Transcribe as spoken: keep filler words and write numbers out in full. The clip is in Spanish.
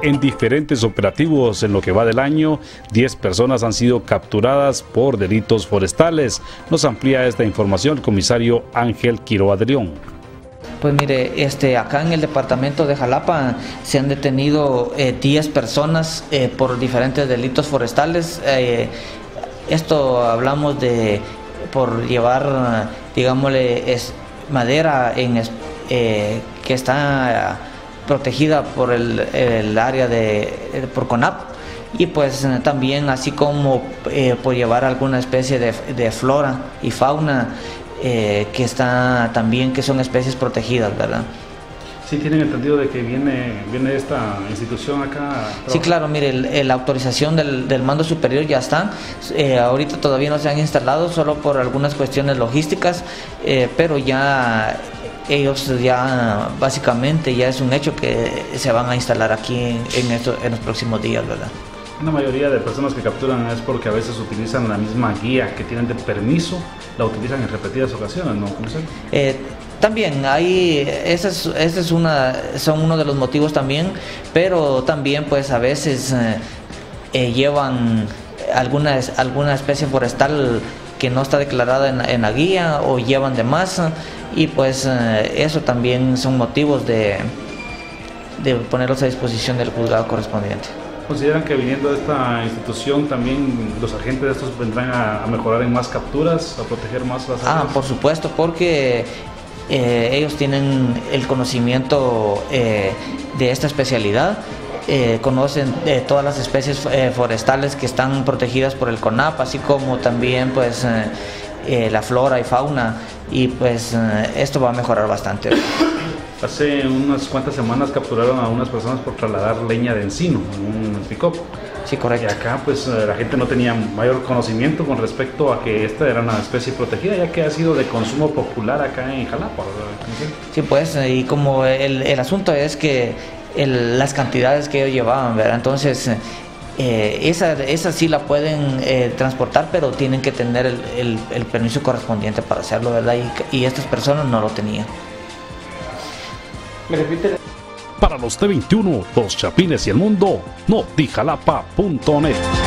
En diferentes operativos en lo que va del año, diez personas han sido capturadas por delitos forestales. Nos amplía esta información el comisario Ángel Quiroga de León. Pues mire, este, acá en el departamento de Jalapa se han detenido eh, diez personas eh, por diferentes delitos forestales. Eh, esto hablamos de por llevar, digámosle, es, madera en, eh, que está protegida por el, el área de por CONAP, y pues también así como eh, por llevar alguna especie de, de flora y fauna eh, que está también que son especies protegidas, ¿verdad? Sí, tienen entendido de que viene, viene esta institución acá. Sí, claro, mire, el, el, la autorización del, del mando superior ya está, eh, ahorita todavía no se han instalado solo por algunas cuestiones logísticas, eh, pero ya ellos ya básicamente ya es un hecho que se van a instalar aquí en, en, esto, en los próximos días, ¿verdad? Una mayoría de personas que capturan es porque a veces utilizan la misma guía que tienen de permiso, la utilizan en repetidas ocasiones, ¿no? ¿Cómo se eh, También hay, ese es, ese es una, son uno de los motivos también, pero también pues a veces eh, eh, llevan alguna, alguna especie forestal que no está declarada en, en la guía o llevan de más, y pues eh, eso también son motivos de, de ponerlos a disposición del juzgado correspondiente. ¿Consideran que viniendo de esta institución también los agentes de estos vendrán a, a mejorar en más capturas, a proteger más las áreas? Ah, por supuesto, porque eh, ellos tienen el conocimiento eh, de esta especialidad, eh, conocen eh, todas las especies eh, forestales que están protegidas por el CONAP, así como también pues eh, eh, la flora y fauna, y pues eh, esto va a mejorar bastante. Hace unas cuantas semanas capturaron a unas personas por trasladar leña de encino en un pick-up. Sí, correcto. Y acá pues la gente no tenía mayor conocimiento con respecto a que esta era una especie protegida, ya que ha sido de consumo popular acá en Jalapa, ¿verdad? Sí, pues, y como el, el asunto es que el, las cantidades que ellos llevaban, ¿verdad? Entonces, eh, esa, esa sí la pueden eh, transportar, pero tienen que tener el, el, el permiso correspondiente para hacerlo, ¿verdad? Y, y estas personas no lo tenían. ¿Me repite? Para los T veintiuno, Los Chapines y el Mundo, Notijalapa punto net.